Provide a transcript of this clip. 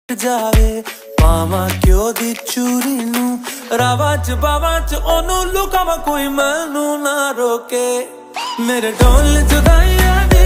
जावे पावा क्यों दी चूरी नू रावा च बावा च ओनू लुकावा कोई मैनू ना रोके मेरे ढोल जुदाइयां